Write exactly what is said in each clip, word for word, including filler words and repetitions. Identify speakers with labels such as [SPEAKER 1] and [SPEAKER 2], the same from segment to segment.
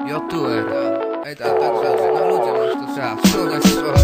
[SPEAKER 1] Jotuer. Ej, tak, tak, no ludzie masz to trzeba. Szkoła,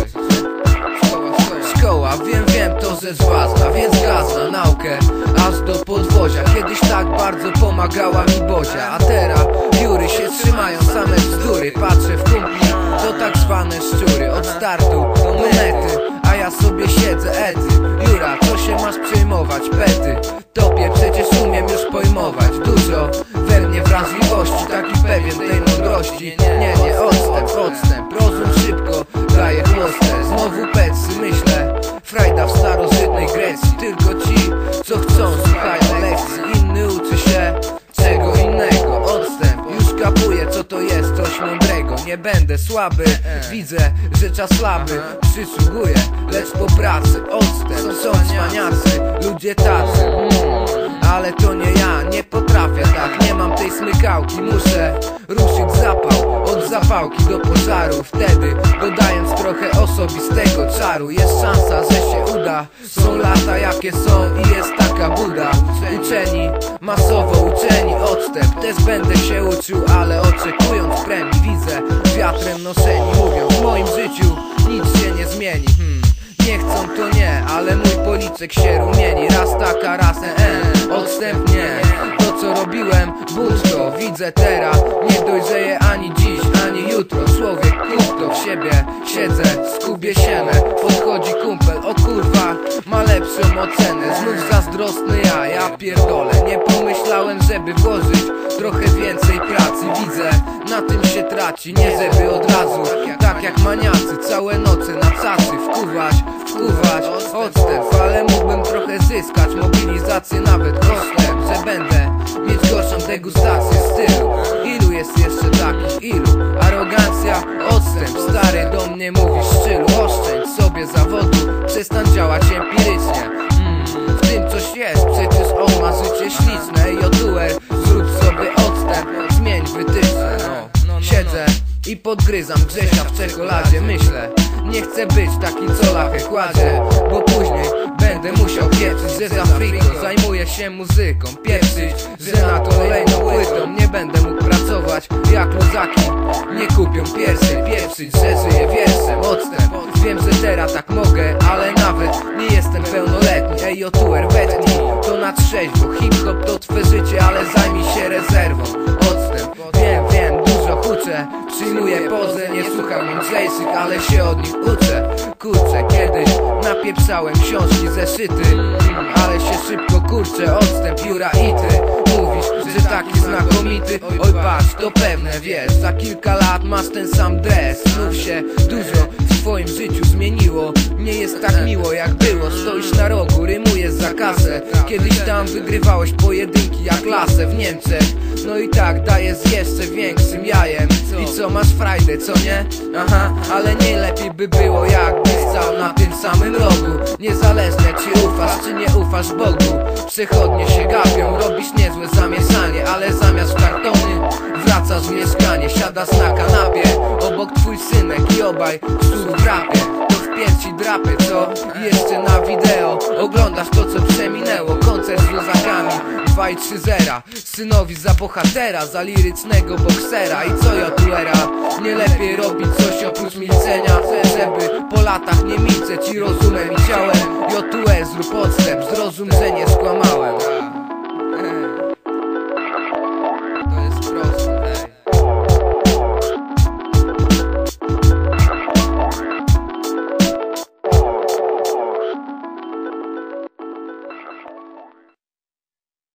[SPEAKER 1] szkoła, szkoła. Wiem, wiem, to ze z was zna, więc gaz na naukę aż do podwozia. Kiedyś tak bardzo pomagała mi Bozia, a teraz jury się trzymają same bzdury. Patrzę w kumpli, to tak zwane szczury. Od startu do mety, a ja sobie siedzę, edy. Jura, co się masz przejmować, pety? Tobie przecież umiem już pojmować dużo we mnie wrażliwości, taki pewien tej mądrości. Nie, nie, odstęp, odstęp, rozum szybko daje chłostę. Znowu pecy, myślę, frajda w starożytnej Grecji. Tylko ci, co chcą, słuchają lekcji. Inny uczy się czego innego. Odstęp, już kapuję, co to jest, coś mądrego. Nie będę słaby, widzę, że czas słaby przysługuje, lecz po pracy odstęp. Są cwaniacy, ludzie tacy, mm, ale to nie ja, nie potrafię tak. Nie mam tej smykałki, muszę ruszyć zapał od zapałki do pożaru. Wtedy dodając trochę osobistego czaru. Jest szansa, że się uda. Są lata jakie są i jest taka buda. Uczeni, masowo uczeni, odstęp. Też będę się uczył, ale oczekując premii. Widzę wiatrem noszeni, mówią w moim życiu nic się nie zmieni. hmm. Nie chcą to nie, ale mój policzek się rumieni. Raz taka, raz e, odstępnie. To co robiłem, bunt to widzę teraz. Nie dojrzeję ani dziś, ani jutro. Człowiek kup to w siebie, siedzę, skubię sienę. Podchodzi kumpel, o kurwa, ma lepszą ocenę. Znów zazdrosny ja, ja pierdolę. Nie pomyślałem, żeby włożyć trochę więcej pracy. Widzę, na tym się traci, nie żeby od razu tak jak maniacy, całe noce na cacy wkuwać, wkuwać, odstęp. Ale mógłbym trochę zyskać, mobilizację nawet kosztem, że będę mieć gorszą degustację stylu. Ilu jest jeszcze takich, ilu? Arogancja, odstęp. Stary do mnie mówi szczylu, oszczędź sobie zawodu, przestań działać empirycznie. mm, W tym coś jest, przecież on ma życie śliczne. Jotuer, zrób sobie odstęp, zmień wytyczne. no. Siedzę i podgryzam Grzesia w czekoladzie. Myślę, nie chcę być taki co lachę kładzie, bo później będę musiał pieprzyć, że za friko zajmuję się muzyką. Pieprzyć, że na to kolejną płytą nie będę mógł pracować jak luzaki nie kupią pierwszej. Pieprzyć, że żyję wierszem, odstęp. Wiem, że teraz tak mogę, ale nawet nie jestem pełnoletni. Ej, Jotuer, wetnij to na trzeźwo. Hip-hop to twe życie, ale zajmij się rezerwą. Odstęp, wiem, wiem, dużo huczę, przyjmuję pozę, nie słucham mądrzejszych, ale się od nich uczę. Kurczę, kiedyś napieprzałem książki, zeszyty, ale się szybko kurczę. Odstęp, Jura i ty mówisz, że taki znakomity. Oj patrz, to pewne wiesz, za kilka lat masz ten sam dres. Znów się dużo w twoim życiu zmieniło. Nie jest tak miło jak było. Stoisz na rogu, rymujesz za kasę. Kiedyś tam wygrywałeś pojedynki jak lasę w Niemczech. No i tak dajesz z jeszcze większym jajem. I co, masz frajdę, co nie? Aha, ale nie lepiej by było jakbyś stał na tym samym rogu. Niezależne czy ufasz, czy nie ufasz Bogu. Przechodnie się gapią, robisz niezłe zamieszanie, ale zamiast w kartony wracasz w mieszkanie. Siadasz na kanapie, obok twój synek i obaj słów w rapie. To w piersi drapie, co? I jeszcze na wideo oglądasz to co przeminęło. Koncert z luzakami, dwa i trzy zera. Synowi za bohatera, za lirycznego boksera. I co Jotuera? Nie lepiej robić coś oprócz milczenia, żeby po latach nie milczeć i rozumem i ciałem. Jotuer, zrób odstęp, zrozum, że nie skłamałem.